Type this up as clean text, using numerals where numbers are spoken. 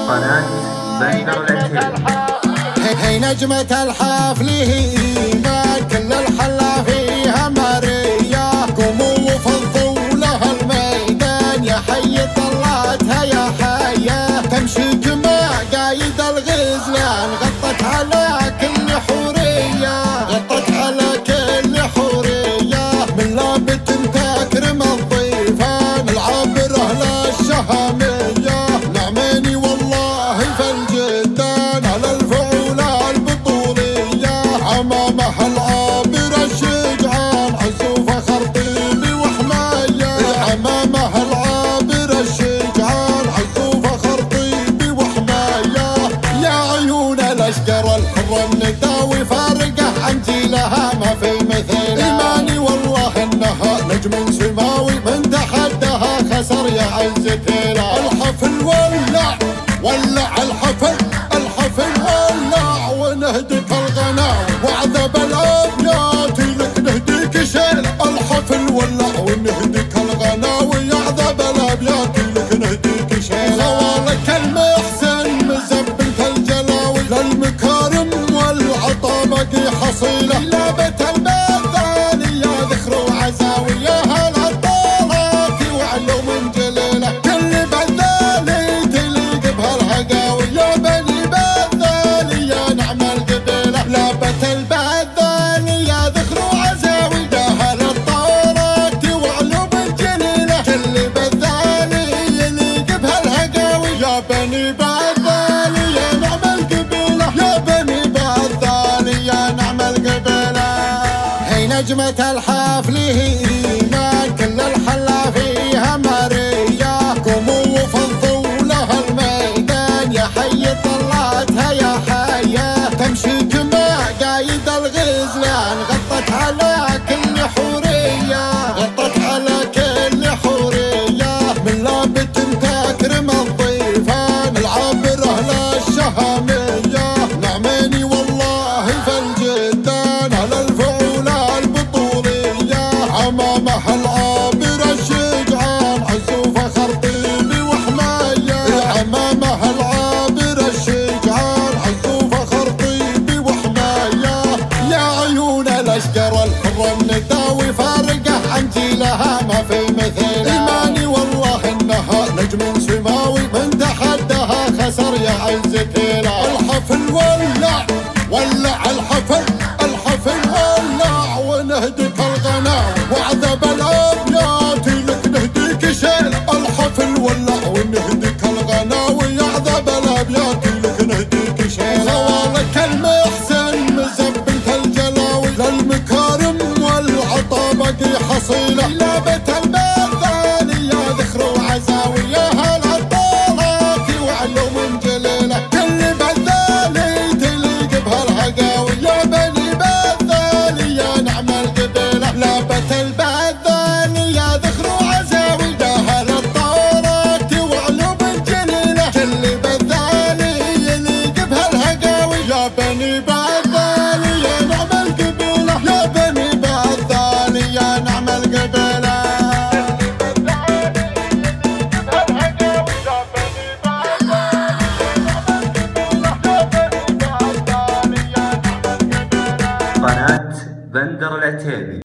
قناة بندر العتيبي. هي نجمة الحفل هي ما كل الحلا فيها ماريا، قوموا وفضوا لها الميدان يا حي طلعتها يا حيا، تمشي كما قايد الغزلان غطت على كل حورية، غطت على كل حورية، من لابت تكرم الضيفان العابرة للشهامية، نعماني والله فالجدان على الفعول البطولية، عمامها العابر الشجعان عز وفخر طيبي وحماية، عمامها العابر الشجعان عز وفخر طيبي وحماية، يا عيون الاشقر الحر النداوي فارقه عن جيلها ما في مثيل، ايماني والله انها نجم سماوي من تحدها خسر يا عز تيلا، الحفل ولع ولع الحفل ولع ونهدك الغناوي وعذب الابيات لك نهديك شيل، الحفل ولع ونهدك الغناوي يعذب الابيات لك نهديك شيل، خوالك المحسن مزبلت الجلاوي للمكارم والعطا بقي حصيله، لابت البذال يا ذخر وعزاوي يا هالعطالات وعلوم جليله، كل بذالي تليق بهالهقاوي يا بني بذال يا نعم القبيله، لابت البذال يا ذخر وعزاوي يا هالعطالات وعلوم جليله، كل بذالي يليق بهالهقاوي يا بني بذال يا نعم القبيله، يا بني بذال يا نعم القبيله. هي نجمة الحفل هي ما كل الحلا فيها ماريا، قوموا وفضوا لها الميدان يا حي طلعتها يا حيا، تمشي كما قايد الغزلان غطت على كل حورية، غطت على كل حورية، من لابت تكرم الضيفان العابرة للشهامية، نعماني والله فالجدان على الفعول البطولية، عمامها العابر الشجعان عز وفخر طيبي وحماية، عمامها العابر الشجعان عز وفخر طيبي وحماية، يا عيون الاشقر الحر النداوي فارقه عن جيلها ما في مثيل، ايماني والله انها نجم سماوي من تحدها خسر يا عز تيلا، الحفل ولع ولع الحفل ولع ونهدك الغناوي وعذب الابيات لك نهديك شيل، الحفل ولع ونهدك الغناوي يعذب الابيات لك نهديك شيل، خوالك المحسن مزبلت الجلاوي للمكارم والعطا بقي حصيله، لابت البذال يا ذخر وعزاوي يا هالعطالات وعلوم جليله، كل بذالي تليق بهالهقاوي يا بني بذال يا نعم القبيله، لابت البذال يا ذخر وعزاوي يا هالعطالات وعلوم جليله، كل بذالي يليق بهالهقاوي يا بني بذال يا نعم القبيله، يا بني بذال يا نعم القبيله. قناة بندر العتيبي.